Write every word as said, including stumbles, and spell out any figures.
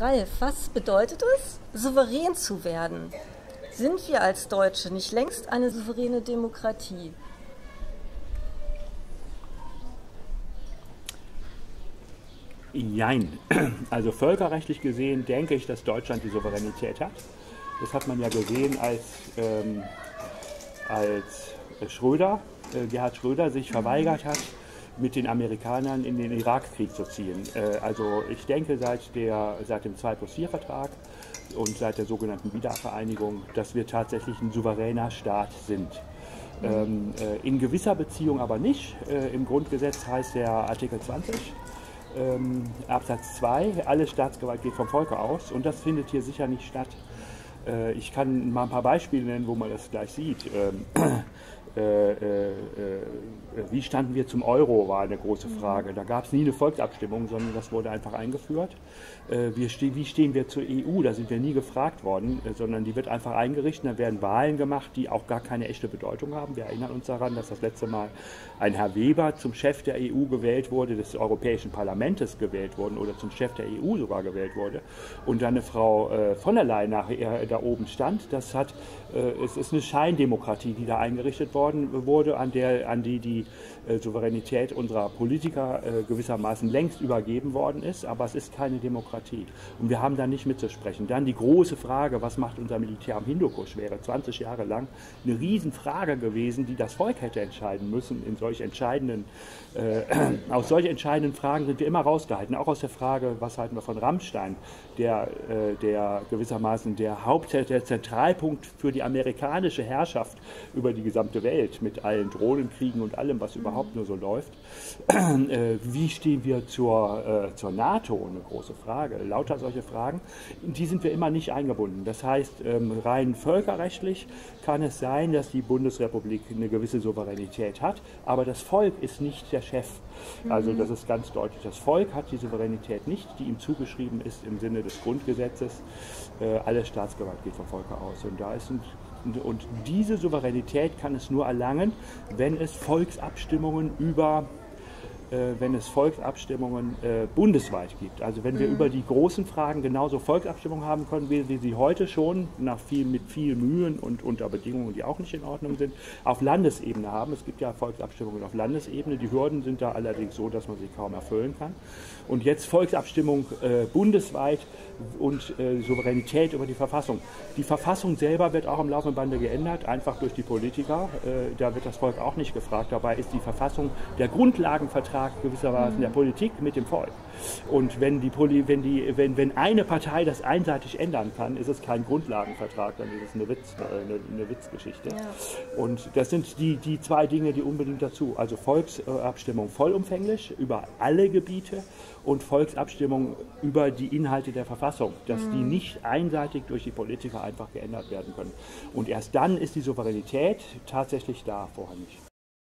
Ralf, was bedeutet es, souverän zu werden? Sind wir als Deutsche nicht längst eine souveräne Demokratie? Jein. Also völkerrechtlich gesehen denke ich, dass Deutschland die Souveränität hat. Das hat man ja gesehen, als, ähm, als Schröder, äh, Gerhard Schröder sich verweigert hat, mit den Amerikanern in den Irakkrieg zu ziehen. Äh, also ich denke, seit, der, seit dem zwei plus vier Vertrag und seit der sogenannten Wiedervereinigung, dass wir tatsächlich ein souveräner Staat sind. Ähm, äh, in gewisser Beziehung aber nicht. Äh, Im Grundgesetz heißt der Artikel zwanzig, ähm, Absatz zwei, alle Staatsgewalt geht vom Volke aus, und das findet hier sicher nicht statt. Äh, ich kann mal ein paar Beispiele nennen, wo man das gleich sieht. Ähm, Äh, äh, äh, wie standen wir zum Euro, war eine große Frage. Da gab es nie eine Volksabstimmung, sondern das wurde einfach eingeführt. Äh, wir ste wie stehen wir zur E U? Da sind wir nie gefragt worden, äh, sondern die wird einfach eingerichtet. Da werden Wahlen gemacht, die auch gar keine echte Bedeutung haben. Wir erinnern uns daran, dass das letzte Mal ein Herr Weber zum Chef der E U gewählt wurde, des Europäischen Parlaments gewählt wurde oder zum Chef der E U sogar gewählt wurde. Und dann eine Frau äh, von der Leyen nachher da oben stand. Das hat, äh, es ist eine Scheindemokratie, die da eingerichtet wurde. wurde, an, der, an die die äh, Souveränität unserer Politiker äh, gewissermaßen längst übergeben worden ist, aber es ist keine Demokratie. Und wir haben da nicht mitzusprechen. Dann die große Frage, was macht unser Militär am Hindukusch, wäre zwanzig Jahre lang eine Riesenfrage gewesen, die das Volk hätte entscheiden müssen. In solch entscheidenden, äh, aus solch entscheidenden Fragen sind wir immer rausgehalten. Auch aus der Frage, was halten wir von Rammstein, der, äh, der gewissermaßen der Haupt, der Zentralpunkt für die amerikanische Herrschaft über die gesamte Welt, mit allen Drohnenkriegen und allem, was überhaupt nur so läuft. Äh, wie stehen wir zur, äh, zur NATO? Eine große Frage. Lauter solche Fragen, in die sind wir immer nicht eingebunden. Das heißt, ähm, rein völkerrechtlich kann es sein, dass die Bundesrepublik eine gewisse Souveränität hat, aber das Volk ist nicht der Chef. Also das ist ganz deutlich. Das Volk hat die Souveränität nicht, die ihm zugeschrieben ist im Sinne des Grundgesetzes. Äh, alle Staatsgewalt geht vom Volke aus. Und da ist ein Und diese Souveränität kann es nur erlangen, wenn es Volksabstimmungen über, äh, wenn es Volksabstimmungen äh, bundesweit gibt. Also wenn wir mhm. über die großen Fragen genauso Volksabstimmungen haben können, wie wir sie heute schon nach viel, mit viel Mühen und unter Bedingungen, die auch nicht in Ordnung sind, auf Landesebene haben. Es gibt ja Volksabstimmungen auf Landesebene. Die Hürden sind da allerdings so, dass man sie kaum erfüllen kann. Und jetzt Volksabstimmung äh, bundesweit und äh, Souveränität über die Verfassung. Die Verfassung selber wird auch im laufenden Bande geändert, einfach durch die Politiker. Äh, da wird das Volk auch nicht gefragt. Dabei ist die Verfassung der Grundlagenvertrag gewissermaßen mhm. der Politik mit dem Volk. Und wenn, die Poli wenn, die, wenn, wenn eine Partei das einseitig ändern kann, ist es kein Grundlagenvertrag, dann ist es eine, Witz, eine, eine Witzgeschichte. Ja. Und das sind die, die zwei Dinge, die unbedingt dazu. Also Volksabstimmung vollumfänglich über alle Gebiete und Volksabstimmung über die Inhalte der Verfassung, dass mhm. die nicht einseitig durch die Politiker einfach geändert werden können. Und erst dann ist die Souveränität tatsächlich da, vorher nicht.